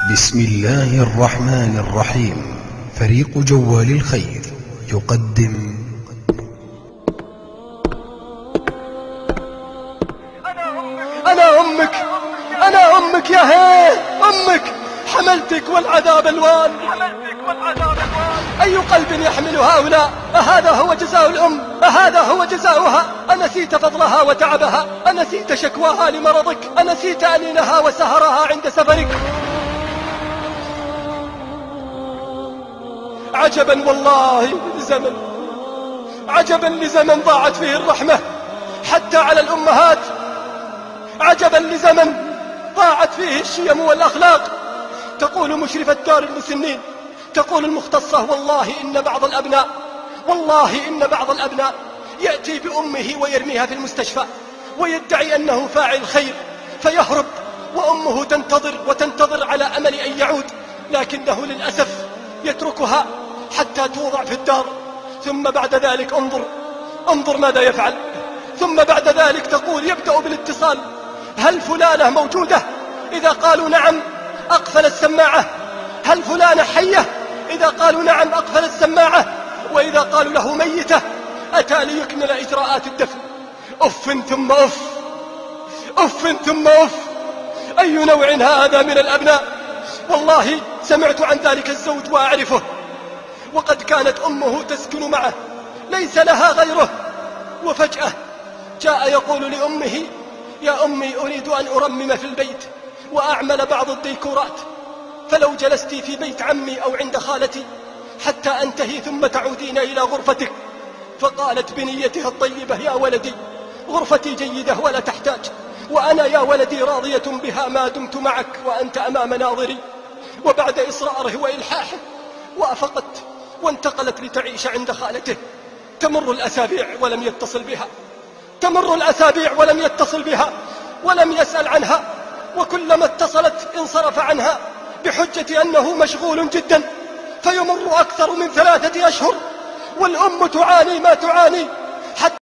بسم الله الرحمن الرحيم. فريق جوال الخير يقدم أنا أمك يا هي أمك، حملتك والعذاب الوان، أي قلب يحمل هؤلاء؟ أهذا هو جزاء الأم؟ أهذا هو جزاؤها؟ أنسيت فضلها وتعبها؟ أنسيت شكواها لمرضك؟ أنسيت أنينها وسهرها عند سفرك؟ عجبا والله لزمن، عجبا لزمن ضاعت فيه الرحمة حتى على الأمهات، عجبا لزمن ضاعت فيه الشيم والأخلاق. تقول مشرفة دار المسنين، تقول المختصة: والله إن بعض الأبناء يأتي بأمه ويرميها في المستشفى ويدعي أنه فاعل خير فيهرب، وأمه تنتظر على أمل أن يعود، لكنه للأسف يتركها حتى توضع في الدار. ثم بعد ذلك انظر ماذا يفعل. ثم بعد ذلك تقول يبدأ بالاتصال: هل فلانة موجودة؟ إذا قالوا نعم أقفل السماعة. هل فلانة حية؟ إذا قالوا نعم أقفل السماعة. وإذا قالوا له ميتة أتى ليكمل إجراءات الدفن. أف ثم أف، أف ثم أف. أي نوع هذا من الأبناء؟ والله سمعت عن ذلك الزوج وأعرفه، وقد كانت أمه تسكن معه ليس لها غيره، وفجأة جاء يقول لأمه: يا أمي أريد أن أرمم في البيت وأعمل بعض الديكورات، فلو جلست في بيت عمي أو عند خالتي حتى أنتهي ثم تعودين إلى غرفتك. فقالت بنيتها الطيبة: يا ولدي غرفتي جيدة ولا تحتاج، وأنا يا ولدي راضية بها ما دمت معك وأنت أمام ناظري. وبعد إصراره وإلحاحه وافقت وانتقلت لتعيش عند خالته. تمر الأسابيع ولم يتصل بها ولم يسأل عنها، وكلما اتصلت انصرف عنها بحجة أنه مشغول جدا. فيمر أكثر من 3 أشهر والأم تعاني ما تعاني، حتى